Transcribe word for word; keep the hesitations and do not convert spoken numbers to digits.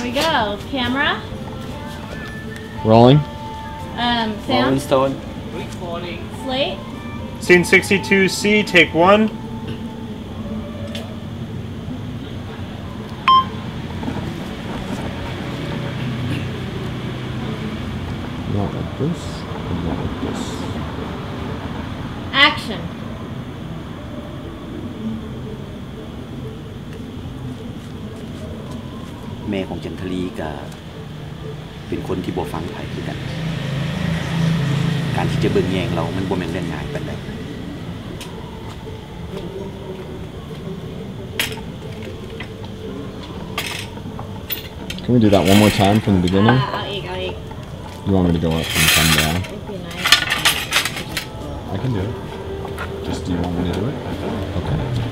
we go. Camera. Rolling. Um, Rolling sound. Stone. Recording. Slate. Scene sixty-two C, take one. Not like this. And not like this. Action. แม่ของจันทลีก็เป็นคนที่บ่ฟังไผคือกันการที่จะเบิ่งแยงเรามันบ่แม่นเรื่องง่ายปานใด Can we do that one more time from the beginning? เอาอีกเอาอีก You want me to go up and come down? It'd be nice. I can do it. Just do you want me to do it? Okay.